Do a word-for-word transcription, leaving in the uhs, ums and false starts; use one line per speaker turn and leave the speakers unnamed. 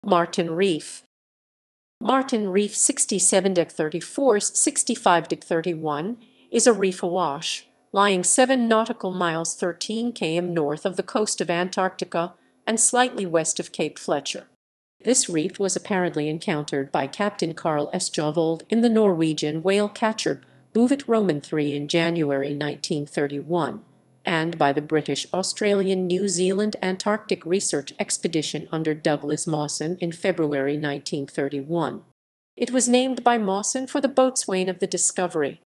Martin Reef. Martin Reef sixty-seven thirty-four sixty-five thirty-one is a reef awash, lying seven nautical miles thirteen kilometers north of the coast of Antarctica and slightly west of Cape Fletcher. This reef was apparently encountered by Captain Carl Sjovold in the Norwegian whale catcher Bouvet the third in January nineteen thirty-one, and by the British-Australian-New Zealand Antarctic research expedition under Douglas Mawson in February nineteen thirty-one. It was named by Mawson for the boatswain of the Discovery.